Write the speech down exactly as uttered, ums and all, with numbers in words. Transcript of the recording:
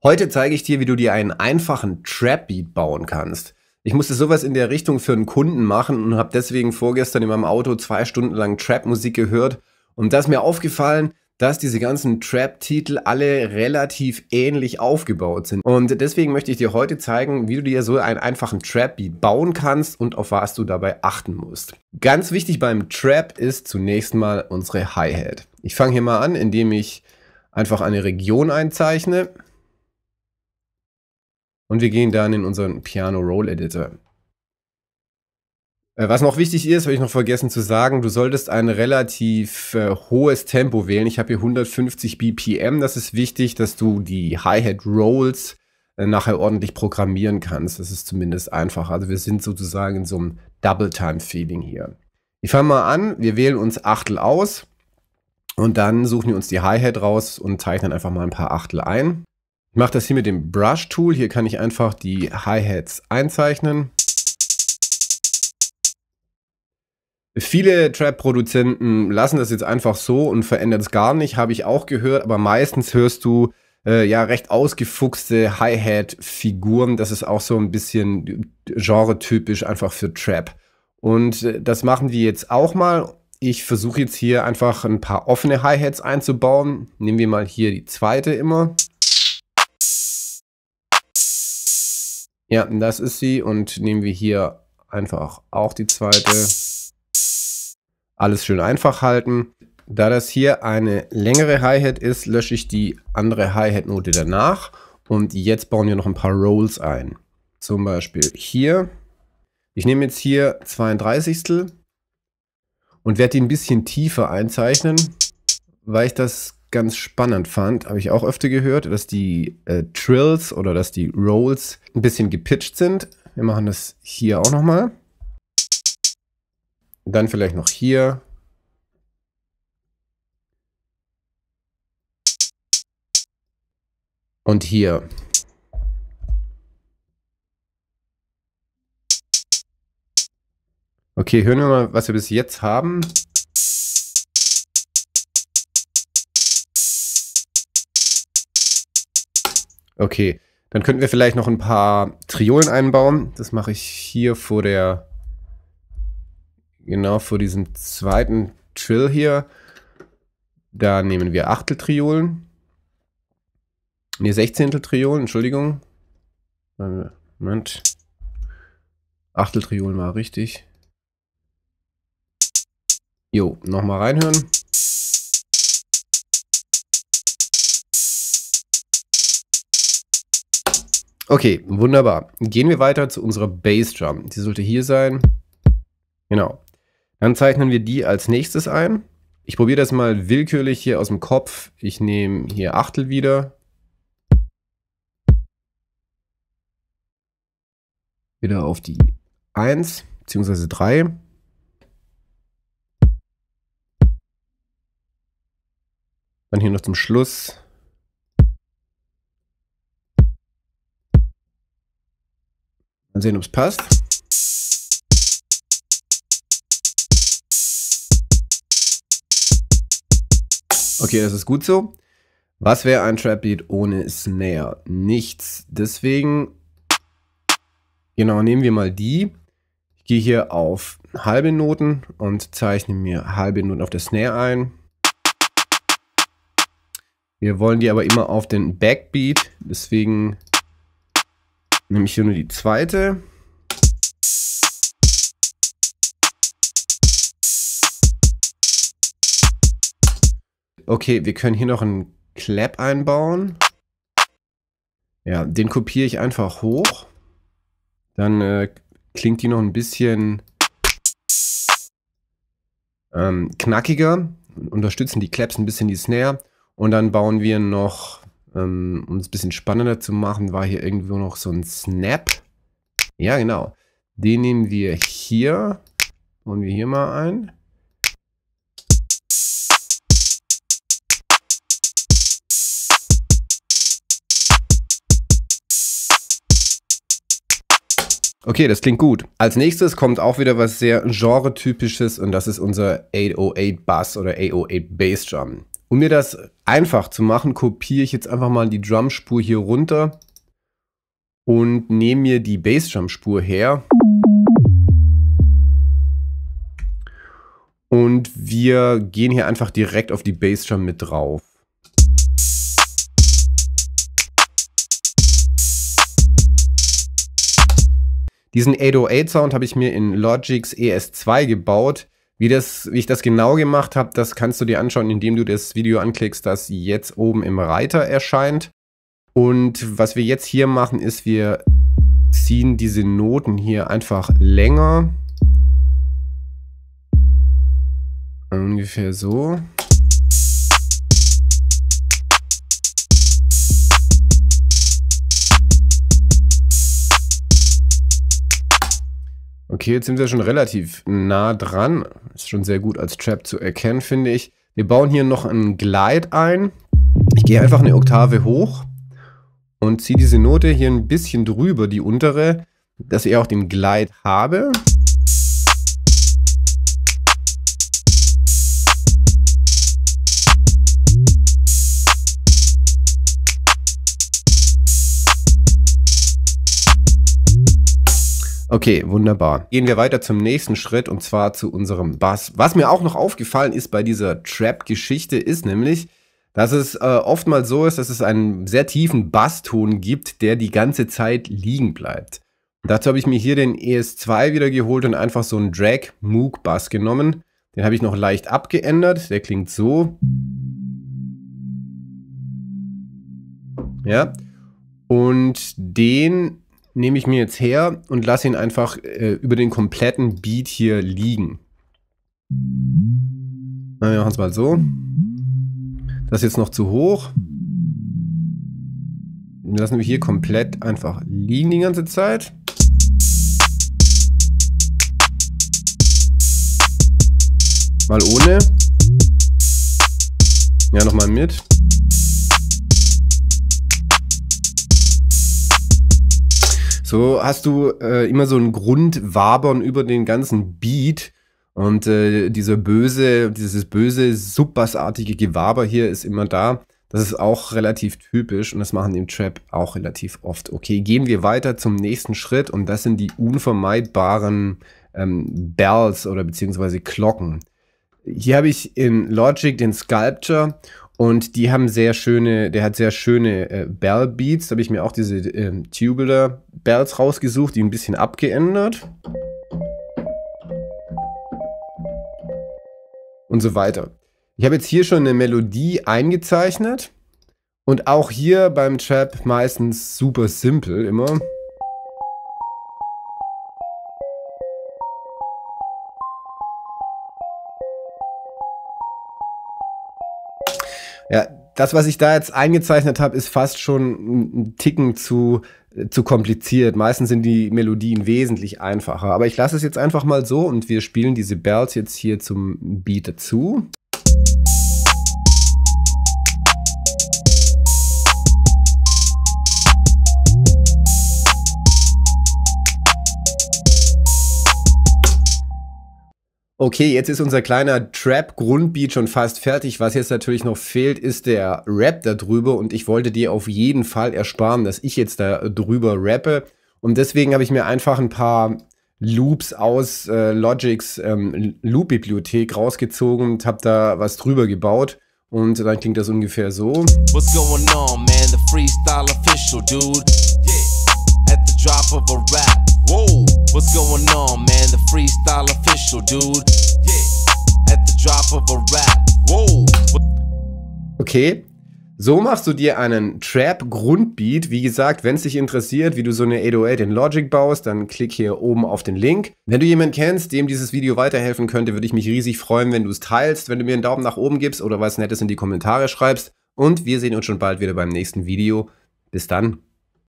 Heute zeige ich dir, wie du dir einen einfachen Trap-Beat bauen kannst. Ich musste sowas in der Richtung für einen Kunden machen und habe deswegen vorgestern in meinem Auto zwei Stunden lang Trap-Musik gehört. Und da ist mir aufgefallen, dass diese ganzen Trap-Titel alle relativ ähnlich aufgebaut sind. Und deswegen möchte ich dir heute zeigen, wie du dir so einen einfachen Trap-Beat bauen kannst und auf was du dabei achten musst. Ganz wichtig beim Trap ist zunächst mal unsere Hi-Hat. Ich fange hier mal an, indem ich einfach eine Region einzeichne. Und wir gehen dann in unseren Piano Roll Editor. Was noch wichtig ist, habe ich noch vergessen zu sagen, du solltest ein relativ äh, hohes Tempo wählen. Ich habe hier hundertfünfzig B P M. Das ist wichtig, dass du die Hi-Hat Rolls äh, nachher ordentlich programmieren kannst. Das ist zumindest einfach. Also wir sind sozusagen in so einem Double-Time-Feeling hier. Ich fange mal an. Wir wählen uns Achtel aus. Und dann suchen wir uns die Hi-Hat raus und zeichnen einfach mal ein paar Achtel ein. Ich mache das hier mit dem Brush-Tool. Hier kann ich einfach die Hi-Hats einzeichnen. Viele Trap-Produzenten lassen das jetzt einfach so und verändern es gar nicht, habe ich auch gehört. Aber meistens hörst du äh, ja recht ausgefuchste Hi-Hat-Figuren. Das ist auch so ein bisschen genre-typisch einfach für Trap. Und äh, das machen wir jetzt auch mal. Ich versuche jetzt hier einfach ein paar offene Hi-Hats einzubauen. Nehmen wir mal hier die zweite immer. Ja, das ist sie und nehmen wir hier einfach auch die zweite. Alles schön einfach halten. Da das hier eine längere Hi-Hat ist, lösche ich die andere Hi-Hat-Note danach. Und jetzt bauen wir noch ein paar Rolls ein. Zum Beispiel hier. Ich nehme jetzt hier zweiunddreißigstel und werde die ein bisschen tiefer einzeichnen, weil ich das ganz spannend fand, habe ich auch öfter gehört, dass die äh, Trills oder dass die Rolls ein bisschen gepitcht sind. Wir machen das hier auch nochmal. Dann vielleicht noch hier. Und hier. Okay, hören wir mal, was wir bis jetzt haben. Okay, dann könnten wir vielleicht noch ein paar Triolen einbauen. Das mache ich hier vor der, genau vor diesem zweiten Trill hier. Da nehmen wir Achteltriolen. Ne, Sechzehnteltriolen, Entschuldigung. Moment. Achteltriolen war richtig. Jo, nochmal reinhören. Okay, wunderbar. Gehen wir weiter zu unserer Bassdrum. Die sollte hier sein. Genau. Dann zeichnen wir die als nächstes ein. Ich probiere das mal willkürlich hier aus dem Kopf. Ich nehme hier Achtel wieder. Wieder auf die eins bzw. drei. Dann hier noch zum Schluss. Mal sehen, ob es passt. Okay, das ist gut so. Was wäre ein Trap-Beat ohne Snare? Nichts. Deswegen, genau, nehmen wir mal die. Ich gehe hier auf halbe Noten und zeichne mir halbe Noten auf der Snare ein. Wir wollen die aber immer auf den Backbeat, deswegen nehme ich hier nur die zweite. Okay, wir können hier noch einen Clap einbauen. Ja, den kopiere ich einfach hoch. Dann äh, klingt die noch ein bisschen ähm, knackiger. Unterstützen die Claps ein bisschen die Snare. Und dann bauen wir noch, ähm, um es ein bisschen spannender zu machen, war hier irgendwo noch so ein Snap. Ja, genau. Den nehmen wir hier. Bauen wir hier mal ein. Okay, das klingt gut. Als nächstes kommt auch wieder was sehr genre-typisches und das ist unser achthundertacht Bass oder achthundertacht Bass Drum. Um mir das einfach zu machen, kopiere ich jetzt einfach mal die Drumspur hier runter und nehme mir die Bassdrum-Spur her. Und wir gehen hier einfach direkt auf die Bassdrum mit drauf. Diesen acht null acht Sound habe ich mir in Logic's E S zwei gebaut. Wie, das, wie ich das genau gemacht habe, das kannst du dir anschauen, indem du das Video anklickst, das jetzt oben im Reiter erscheint. Und was wir jetzt hier machen, ist, wir ziehen diese Noten hier einfach länger. Ungefähr so. Okay, jetzt sind wir schon relativ nah dran. Ist schon sehr gut als Trap zu erkennen, finde ich. Wir bauen hier noch einen Glide ein. Ich gehe einfach eine Oktave hoch und ziehe diese Note hier ein bisschen drüber, die untere, dass ich auch den Glide habe. Okay, wunderbar. Gehen wir weiter zum nächsten Schritt und zwar zu unserem Bass. Was mir auch noch aufgefallen ist bei dieser Trap-Geschichte ist nämlich, dass es äh, oftmals so ist, dass es einen sehr tiefen Basston gibt, der die ganze Zeit liegen bleibt. Und dazu habe ich mir hier den E S zwei wieder geholt und einfach so einen Drag-Moog-Bass genommen. Den habe ich noch leicht abgeändert. Der klingt so. Ja. Und den nehme ich mir jetzt her und lasse ihn einfach äh, über den kompletten Beat hier liegen. Na, wir machen es mal so. Das ist jetzt noch zu hoch. Wir lassen wir hier komplett einfach liegen die ganze Zeit. Mal ohne. Ja, nochmal mit. So hast du äh, immer so ein Grundwabern über den ganzen Beat und äh, dieser böse, dieses böse, subbassartige Gewaber hier ist immer da. Das ist auch relativ typisch und das machen im Trap auch relativ oft. Okay, gehen wir weiter zum nächsten Schritt und das sind die unvermeidbaren ähm, Bells oder beziehungsweise Glocken. Hier habe ich in Logic den Sculpture. Und die haben sehr schöne, der hat sehr schöne äh, Bell Beats. Da habe ich mir auch diese äh, Tubular Bells rausgesucht, die ein bisschen abgeändert. Und so weiter. Ich habe jetzt hier schon eine Melodie eingezeichnet. Und auch hier beim Trap meistens super simpel immer. Ja, das, was ich da jetzt eingezeichnet habe, ist fast schon ein Ticken zu, zu kompliziert. Meistens sind die Melodien wesentlich einfacher. Aber ich lasse es jetzt einfach mal so und wir spielen diese Bells jetzt hier zum Beat dazu. Okay, jetzt ist unser kleiner Trap-Grundbeat schon fast fertig. Was jetzt natürlich noch fehlt, ist der Rap da drüber. Und ich wollte dir auf jeden Fall ersparen, dass ich jetzt da drüber rappe. Und deswegen habe ich mir einfach ein paar Loops aus äh, Logics ähm, Loop-Bibliothek rausgezogen und habe da was drüber gebaut. Und dann klingt das ungefähr so. What's going on, man? The freestyle official, dude. Yeah. At the drop of a rap. Whoa, what's going on, man? The freestyle official, dude. Yeah, at the drop of a rap. Whoa. Okay, so machst du dir einen Trap-Grundbeat. Wie gesagt, wenn es dich interessiert, wie du so eine acht null acht in Logic baust, dann klick hier oben auf den Link. Wenn du jemanden kennst, dem dieses Video weiterhelfen könnte, würde ich mich riesig freuen, wenn du es teilst, wenn du mir einen Daumen nach oben gibst oder was Nettes in die Kommentare schreibst. Und wir sehen uns schon bald wieder beim nächsten Video. Bis dann.